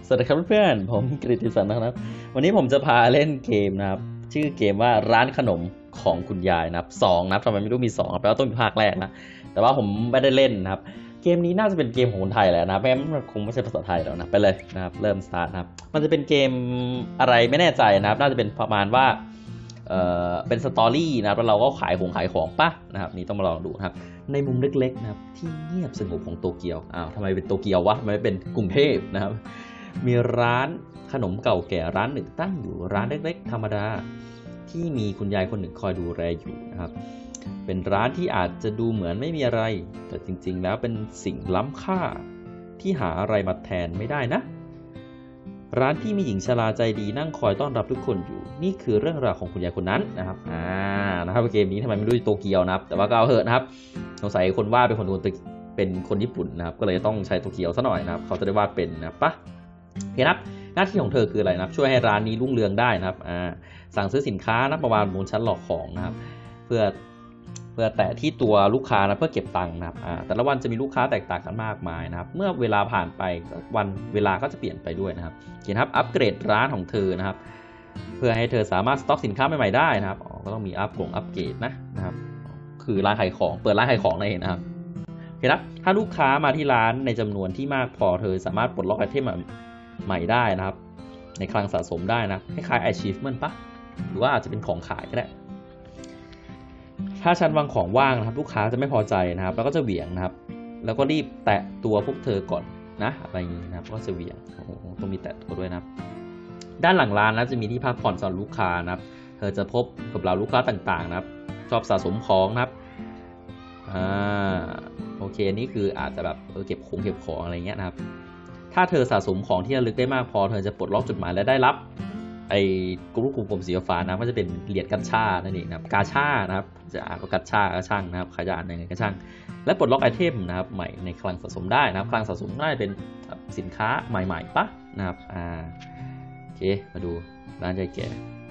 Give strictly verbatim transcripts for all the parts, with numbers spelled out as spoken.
สวัสดีครับเพื่อนๆผมกฤติสันนะครับวันนี้ผมจะพาเล่นเกมนะครับชื่อเกมว่าร้านขนมของคุณยายนะครับสองนะครับทำไมไม่รู้มีสองครับแปลว่าต้องมีภาคแรกนะแต่ว่าผมไม่ได้เล่นนะครับเกมนี้น่าจะเป็นเกมของคนไทยแหละนะแม้มันคงไม่ใช่ภาษาไทยแล้วนะไปเลยนะครับเริ่มสตาร์ทนะครับมันจะเป็นเกมอะไรไม่แน่ใจนะครับน่าจะเป็นประมาณว่าเอ่อเป็นสตอรี่นะครับแล้วเราก็ขายของขายของป่ะนะครับนี่ต้องมาลองดูนะครับในมุมเล็กๆนะครับที่เงียบสงบของโตเกียวอ้าวทำไมเป็นโตเกียววะทำไมไม่เป็นกรุงเทพนะครับมีร้านขนมเก่าแก่ร้านหนึ่งตั้งอยู่ร้านเล็กๆธรรมดาที่มีคุณยายคนหนึ่งคอยดูแลอยู่นะครับเป็นร้านที่อาจจะดูเหมือนไม่มีอะไรแต่จริงๆแล้วเป็นสิ่งล้ำค่าที่หาอะไรมาแทนไม่ได้นะร้านที่มีหญิงชราใจดีนั่งคอยต้อนรับทุกคนอยู่นี่คือเรื่องราวของคุณยายคนนั้นนะครับอ่านะครับเกมนี้ทำไมไม่รู้โตเกียวนะครับแต่ว่าก็เอาเถอะนะครับสงสัยคนวาดเป็นคนเป็นคนญี่ปุ่นนะครับก็เลยต้องใช้โตเกียวซะหน่อยนะครับเขาจะได้วาดเป็นนะปะโอเคครับหน้าที่ของเธอคืออะไรนะครับช่วยให้ร้านนี้รุ่งเรืองได้นะครับอ่าสั่งซื้อสินค้านะประมาณบนชั้นหลอกของนะครับเพื่อเพื่อแตะที่ตัวลูกค้านะเพื่อเก็บตังค์นะครับอ่าแต่ละวันจะมีลูกค้าแตกต่างกันมากมายนะครับเมื่อเวลาผ่านไปวันเวลาก็จะเปลี่ยนไปด้วยนะครับเขียนครับอัปเกรดร้านของเธอนะครับเพื่อให้เธอสามารถสต็อกสินค้าใหม่ๆได้นะครับอ๋อก็ต้องมีอัปกงอัปเกรดนะนะครับคือร้านขายของเปิดร้านขายของนั่นเองนะครับโอเคครับถ้าลูกค้ามาที่ร้านในจำนวนที่มากพอเธอสามารถปลดล็อกไอเทมใหม่ได้นะครับในคลังสะสมได้นะคล้ายๆ achievement ปะหรือว่าอาจจะเป็นของขายก็ได้ถ้าชั้นวางของว่างนะครับลูกค้าจะไม่พอใจนะครับแล้วก็จะเหวี่ยงนะครับแล้วก็รีบแตะตัวพวกเธอก่อนนะอะไรอย่างนี้นะครับก็จะเหวี่ยงโอ้โหต้องมีแตะตัวด้วยนะครับด้านหลังร้านนะจะมีที่พักผ่อนสำหรับลูกค้านะครับเธอจะพบกับเหล่าลูกค้าต่างๆนะครับชอบสะสมของนะครับอ่าโอเคอันนี้คืออาจจะแบบเออเก็บของเก็บของอะไรเงี้ยนะครับถ้าเธอสะสมของที่ระลึกได้มากพอเธอจะปลดล็อกจดหมายและได้รับไอ้กลุ่มกลุ่มสีฟ้านะก็จะเป็นเหรียญกัญชานั่นเองนะครับกาชานะครับจะอ่านว่ากัญชาก็ช่างนะครับขยันยังไงก็ช่างและปลดล็อกไอเทมนะครับใหม่ในคลังสะสมได้นะครับคลังสะสมได้เป็นสินค้าใหม่ๆปะนะครับอ่าโอเคมาดูร้านใจแก่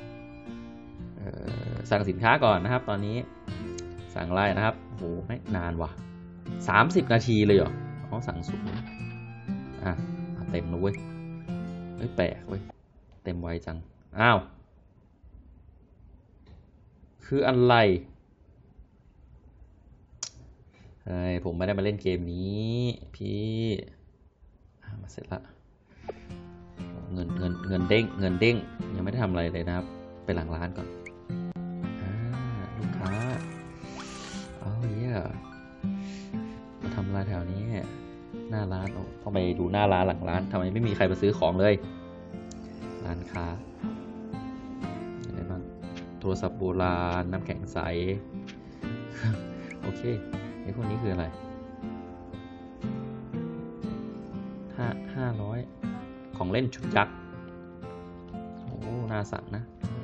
สั่งสินค้าก่อนนะครับตอนนี้สั่งไล่นะครับโอ้โหไม่นานว่ะสามสิบนาทีเลยเหรออ๋อสั่งสูงอ่ะเต็มนะเว้ยเฮ้ยแปลกเว้ยเต็มไวจังอ้าวคืออะไรเฮ้ยผมไม่ได้มาเล่นเกมนี้พี่มาเสร็จละเงินเงินเงินเด้งเงินเด้งยังไม่ได้ทำอะไรเลยนะครับไปหลังร้านก่อนลูกค้าอ๋อเย่มาทำอะไรแถวนี้หน้าร้านโอ้ต้องไปดูหน้าร้านหลังร้านทำไมไม่มีใครมาซื้อของเลยร้านค้าอะไรบ้างโทรศัพท์โบราณน้ำแข็งใส โอเคไอ้พวกนี้คืออะไรห้าห้าร้อยของเล่นชุดยักษ์โอ้น่าสั่งนะ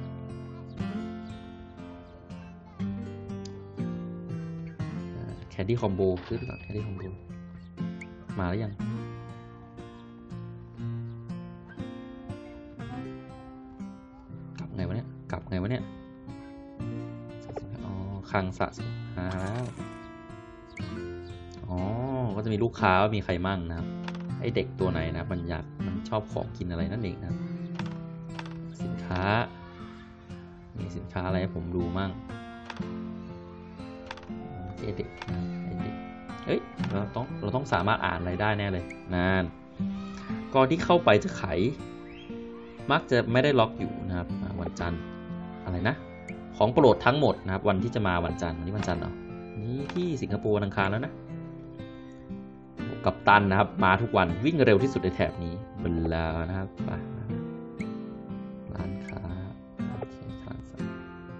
แคดดี้คอมโบซื้อไปก่อนแคดดี้คอมโบมาแล้วยังกลับไงวะเนี่ยกลับไงวะเนี่ยอ๋อคลังสะสมหาแล้วอ๋อก็จะมีลูกค้าว่ามีใครมั่งนะครับไอเด็กตัวไหนนะมันอยากมันชอบของกินอะไรนั่นเองนะสินค้ามีสินค้าอะไรให้ผมดูมั่งไอเด็กไอเด็กเอ้ยเราต้องเราต้องสามารถอ่านอะไรได้แน่เลยนั่นก่อนที่เข้าไปจะไขมักจะไม่ได้ล็อกอยู่นะครับวันจันทร์อะไรนะของโปรดทั้งหมดนะครับวันที่จะมาวันจันทร์วันนี้วันจันทร์เหรอนี่ที่สิงคโปร์วันอังคารแล้วนะกัปตันนะครับมาทุกวันวิ่งเร็วที่สุดในแถบนี้เวลานะครับไปร้านค้าโอเคร้านสัตว์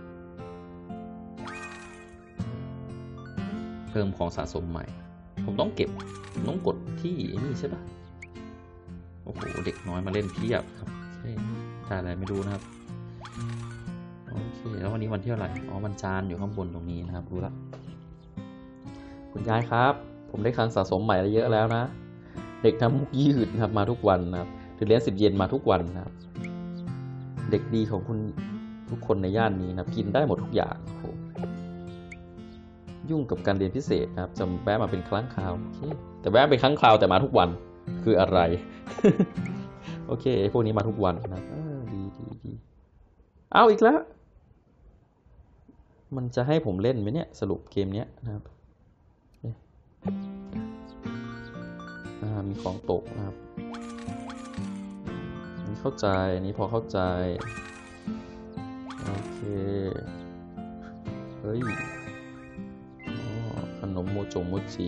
เพิ่มของสะสมใหม่ผมต้องเก็บต้องกดที่นี่ใช่ปะโอ้โหเด็กน้อยมาเล่นเพียบครับได้อะไรไม่รู้นะครับโอเคแล้ววันนี้วันที่เท่าไหร่อ๋อวันจันทร์อยู่ข้างบนตรงนี้นะครับรู้ละคุณยายครับผมได้คลังสะสมใหม่เยอะแล้วนะเด็กทำมุกยืดครับมาทุกวันนะครับถือเหรียญสิบเยนมาทุกวันนะครับเด็กดีของคุณทุกคนในย่านนี้นะครับกินได้หมดทุกอย่างยุ่งกับการเรียนพิเศษนะครับจะแวะมาเป็นครั้งคราวแต่แวะเป็นครั้งคราวแต่มาทุกวันคืออะไร โอโอเคพวกนี้มาทุกวันนะดีดีดีเอาอีกแล้วมันจะให้ผมเล่นไหมเนี่ยสรุปเกมนี้นะครับมีของตกนะครับนี่เข้าใจนี่พอเข้าใจโอเคเฮ้ยขนมโมจงโมจิ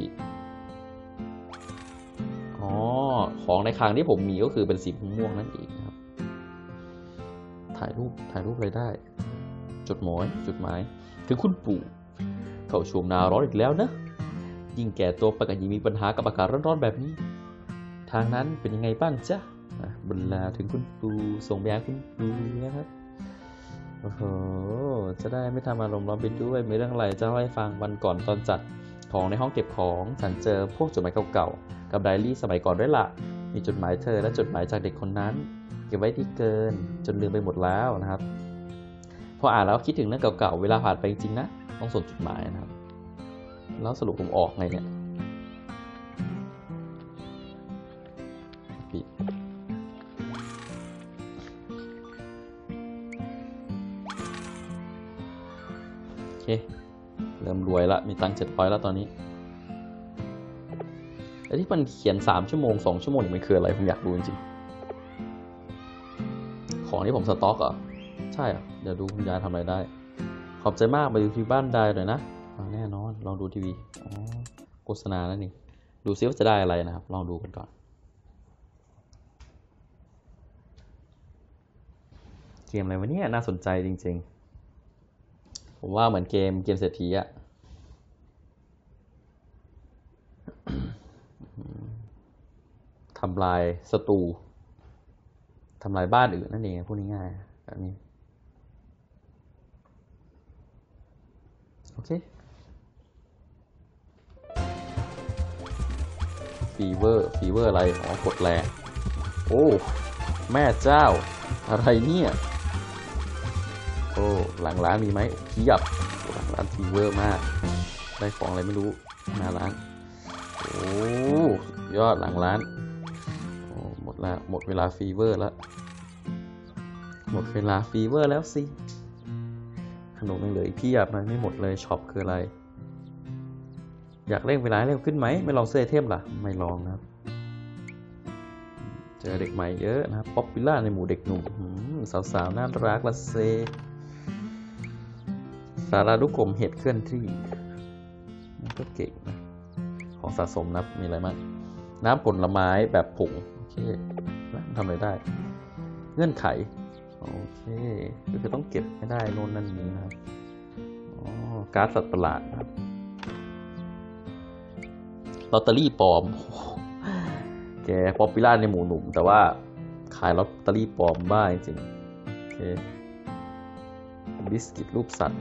อ๋อของในคลังที่ผมมีก็คือเป็นสีม่วงนั่นเองนะครับถ่ายรูปถ่ายรูปอะไรได้จดหมายจดหมายถึงคุณปู่เข้าช่วงหน้าร้อนอีกแล้วนะยิ่งแก่ตัวไปก็ยิ่งมีปัญหากับอากาศร้อนๆแบบนี้ทางนั้นเป็นยังไงบ้างจ๊ะบรรลาถึงคุณปู่ส่งไปหาคุณปู่นะครับโอ้โหจะได้ไม่ทำอารมณ์ร้อนไปด้วยมีเรื่องอะไรจะเล่าให้ฟังวันก่อนตอนจัดของในห้องเก็บของฉันเจอพวกจดหมายเก่าๆกับไดอารี่สมัยก่อนด้วยล่ะมีจดหมายเธอและจดหมายจากเด็กคนนั้นเก็บไว้ที่เกินจนลืมไปหมดแล้วนะครับพออ่านแล้วคิดถึงเรื่องเก่าๆเวลาผ่านไปจริงๆนะต้องส่งจดหมายนะครับแล้วสรุปผมออกไงเนี่ยปิดโอเคเริ่มรวยละมีตังค์เจ็ดร้อยแล้วตอนนี้ไอ้ที่มันเขียนสามชั่วโมงสองชั่วโมงมันคืออะไรผมอยากดูจริงๆของที่ผมสต็อกเหรอใช่เหรอเดี๋ยวดูคุณยายทำอะไรได้ขอบใจมากมาดูที่บ้านได้เลยนะแน่นอนลองดูทีวีอ๋อโฆษณานั่นเองดูซิว่าจะได้อะไรนะครับลองดูกันก่อนเกมอะไรวะเนี่ยน่าสนใจจริงๆผมว่าเหมือนเกมเกมเศรษฐีอะทำลายศัตรูทำลายบ้านอื่นนั่นเองพูดง่ายๆแบบนี้โอเคฟีเวอร์ฟีเวอร์อะไรอ๋อกดแรงโอ้แม่เจ้าอะไรเนี่ยโอ้หลังร้านมีไหมเพียบหลังร้านฟีเวอร์มากได้ของอะไรไม่รู้หน้าร้านโอ้ยอดหลังร้านโอ้หมดแล้วหมดเวลาฟีเวอร์แล้วหมดเวลาฟีเวอร์แล้วสิขนมยังเหลืออีกเพียบมันไม่หมดเลยช็อปคืออะไรอยากเร่งเวลาเร็วขึ้นไหมไม่ลองเซอเทมล่ะไม่ลองนะครับเจอเด็กใหม่เยอะนะครับป๊อปปูล่าในหมู่เด็กหนุ่มสาวๆน่ารักละเซสาราดุกลมเห็ดเคลื่อนที่มันก็เก่งนะของสะสมนะมีอะไรบ้างน้ำผลไม้แบบผงโอเคทำอะไรได้เงื่อนไขโอเคก็คือต้องเก็บให้ได้โน่นนั่นนี้นะครับอ๋อการ์ดสัตว์ประหลาดนะครับลอตเตอรี่ปลอมแกป๊อปปูล่าในหมู่หนุ่มแต่ว่าขายลอตเตอรี่ปลอมบ้าจริงโอเคบิสกิตรูปสัตว์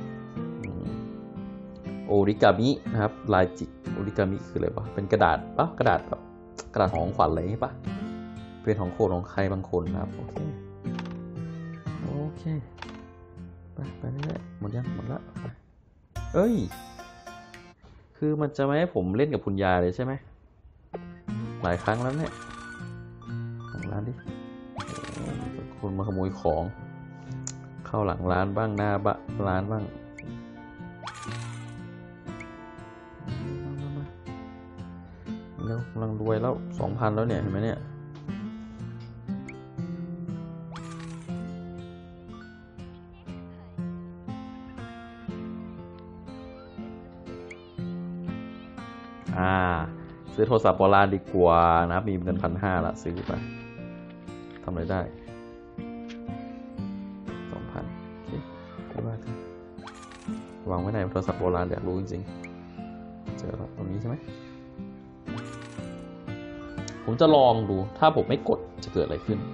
โอริกามินะครับลายจิกโอริกามิคืออะไรปะเป็นกระดาษปะกระดาษแบบกระดาษของขวัญอะไรอย่างงี้ปะเป็นของโคนของใครบางคนนะครับโอเคโอเคไปไปเรื่อยๆหมดยังหมดละไปเอ้ยคือมันจะไม่ให้ผมเล่นกับคุณยายเลยใช่ไหมหลายครั้งแล้วเนี่ยหลังร้านดิคนมาขโมยของเข้าหลังร้านบ้างหน้าบ้านร้านบ้างแล้วกำลังรวยแล้วสองพันแล้วเนี่ยเห็นไหมเนี่ยอ่าซื้อโทรศัพท์โบราณดีกว่านะมีเงินพันห้าละซื้อไปทำอะไรได้สองพันโอเคไม่ว่ากันวางไว้ในโทรศัพท์โบราณอยากรู้จริงๆเจอแล้วตรงนี้ใช่ไหมผมจะลองดูถ้าผมไม่กดจะเกิดอะไรขึ้น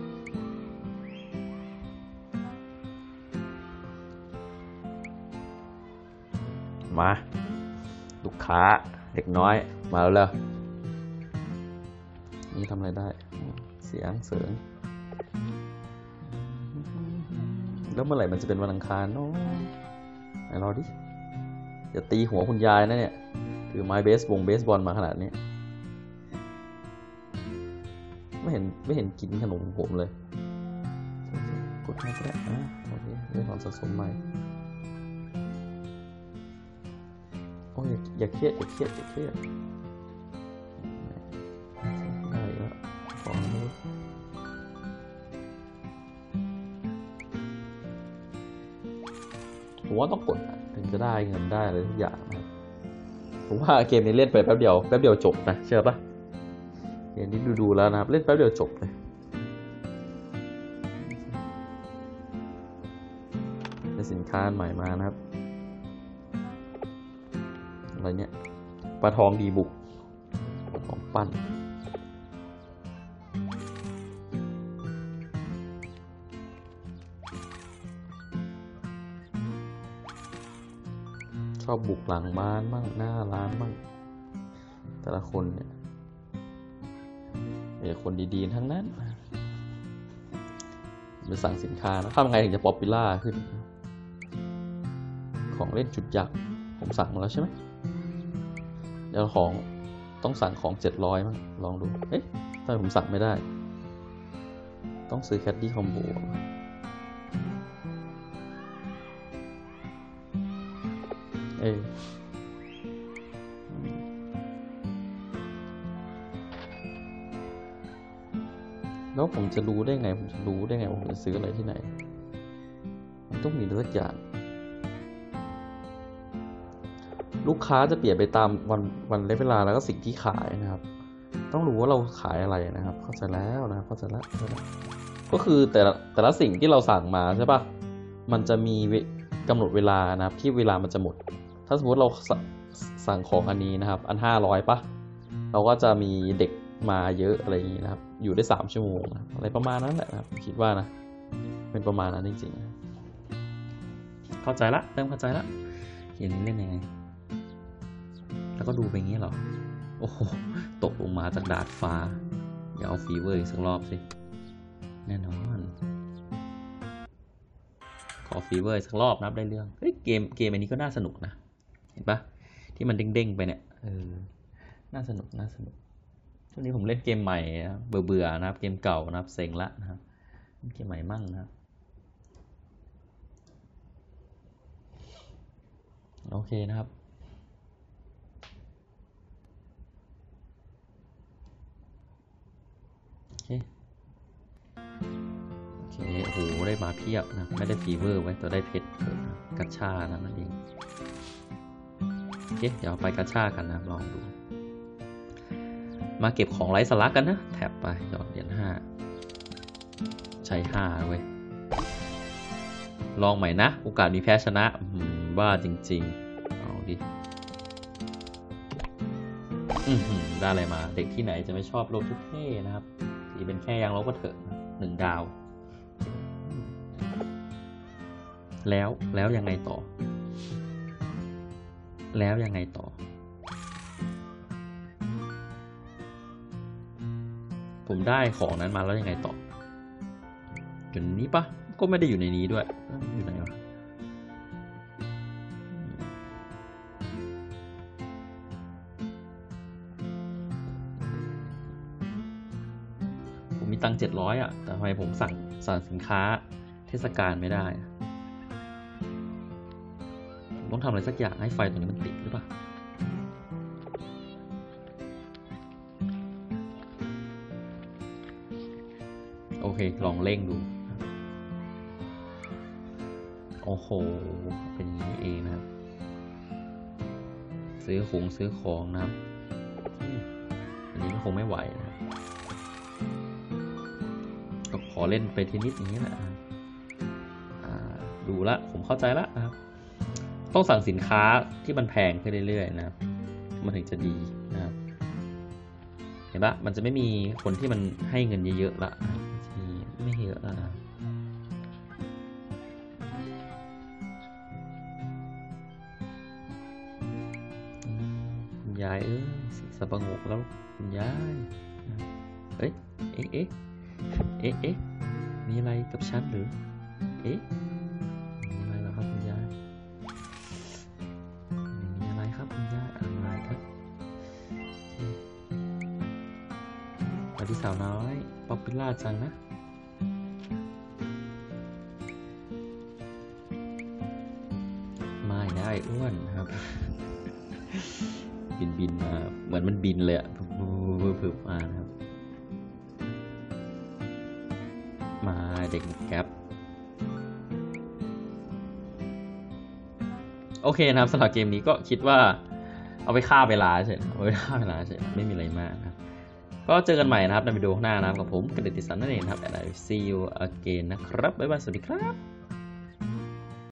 มาลูกค้าเด็กน้อยมาแล้วเลยนี่ทำอะไรได้เสียงเสริงแล้วเมื่อไหร่มันจะเป็นวันอังคารเนาะไหนรอดิอย่าตีหัวคุณยายนะเนี่ยถือไม้เบสบงเบสบอลมาขนาดนี้ไม่เห็นไม่เห็นกินขนมผมเลยกดให้ก็ได้นะโอเคเรื่องของสะสมใหม่โอ้ยอย่าเครียดอย่าเครียดอย่าเครียดได้แล้วของนี้ผมว่าต้องกดถึงจะได้เงินได้เลยทุกอย่างนะครับผมว่าเกมนี้เล่นไปแป๊บเดียวแป๊บเดียวจบนะเชื่อปะเกมนี้ดูๆแล้วนะครับเล่นแป๊บเดียวจบเลยได้สินค้าใหม่มานะครับอะไรเนี่ยปลาทองดีบุกของปั้นชอบบุกหลังบ้านมั่งหน้าร้านมั่งแต่ละคนเนี่ยมีคนดีๆทั้งนั้นไปสั่งสินค้านะทำไงถึงจะป๊อปปูล่าขึ้นของเล่นจุดยักษ์ผมสั่งมาแล้วใช่ไหมเดี๋ยวของต้องสั่งของเจ็ดร้อยมั้งลองดูเอ๊ะทำไมผมสั่งไม่ได้ต้องซื้อแคดดี้คอมโบเอ้แล้วผมจะรู้ได้ไงผมจะรู้ได้ไงว่าผมจะซื้ออะไรที่ไหนมันต้องมีสักอย่างลูกค้าจะเปลี่ยนไปตามวันวันเวลาแล้วก็สิ่งที่ขายนะครับต้องรู้ว่าเราขายอะไรนะครับเข้าใจแล้วนะเข้าใจแล้วก็คือแต่ละแต่ละสิ่งที่เราสั่งมาใช่ป่ะมันจะมีกำหนดเวลานะครับที่เวลามันจะหมดถ้าสมมติเราสั่งของอันนี้นะครับอันห้าร้อยป่ะเราก็จะมีเด็กมาเยอะอะไรอย่างนี้นะครับอยู่ได้สามชั่วโมงอะไรประมาณนั้นแหละนะครับคิดว่านะเป็นประมาณนั้นจริงๆเข้าใจละเริ่มเข้าใจละเห็นเล่นยังไงแล้วก็ดูไปงี้เหรอโอ้โหตกลงมาจากดาดฟ้าอย่าเอาฟีเวอร์อีกสักรอบสิแน่นอนขอฟีเวอร์สักรอบนับได้เรื่องเฮ้ยเกมเกมอันนี้ก็น่าสนุกนะเห็นปะที่มันเด้งๆไปเนี่ยเออน่าสนุกน่าสนุกช่วงนี้ผมเล่นเกมใหม่เบื่อเบื่อนะครับเกมเก่านะครับเซ็งละนะครับเกมใหม่มั่งนะครับโอเคนะครับโอเคโอเคโอ้โหได้มาเพียบนะไม่ได้ฟีเวอร์ไว้แต่ได้เพชรกัชชานะนั่นเองโอเคเดี๋ยวไปกัชชากันนะลองดูมาเก็บของไร้สาระกันนะแถบไปหยอดเหรียญห้าใช้ห้าเว้ยลองใหม่นะโอกาสมีแพ้ชนะบ้าจริงๆเอาดิได้อะไรมาเด็กที่ไหนจะไม่ชอบโลทุกเท่นะครับที่เป็นแค่ยังลบก็เถอะหนึ่งดาวแล้วแล้วยังไงต่อแล้วยังไงต่อผมได้ของนั้นมาแล้วยังไงต่ออยู่ในนี้ปะก็ไม่ได้อยู่ในนี้ด้วยอยู่ไหนวะผมมีตังค์เจ็ดร้อยอ่ะแต่ทำไมผมสั่งสั่งสินค้าเทศกาลไม่ได้ผมต้องทำอะไรสักอย่างให้ไฟตรงนี้มันติดหรือเปล่าโอเคลองเร่งดูโอ้โหเป็นอย่างนี้เองนะครับซื้อของซื้อของนะครับอันนี้ก็คงไม่ไหวนะครับก็ขอเล่นไปทีนิดอย่างนี้แหละดูละผมเข้าใจละนะครับต้องสั่งสินค้าที่มันแพงขึ้นเรื่อยๆนะครับมันถึงจะดีนะครับเห็นปะมันจะไม่มีคนที่มันให้เงินเยอะๆละไม่เยอะนะคุณยายเออสับปะงกแล้วคุณยายเอ้ยเอ๊ะเอ๊ะเอ๊ะเอ๊ะมีอะไรกับฉันหรือเอ๊ะมีอะไรแล้วครับคุณยายมีอะไรครับคุณยายอะไรครับมาที่สาวน้อยป๊อปปิล่าจังนะไม่นะไอ้อ้วนครับ บินบินมาเหมือนมันบินเลยอะพึบมานะครับมาเด็กแก๊ปโอเคนะครับสำหรับเกมนี้ก็คิดว่าเอาไปฆ่าเวลาเฉยเอาไปฆ่าเวลาเฉยไม่มีอะไรมากนะครับก็เจอกันใหม่นะครับในวิดีโอหน้านะครับกับผมกฤติสันนั่นเองครับ and I will see you again นะครับบ๊ายบายสวัสดีครับ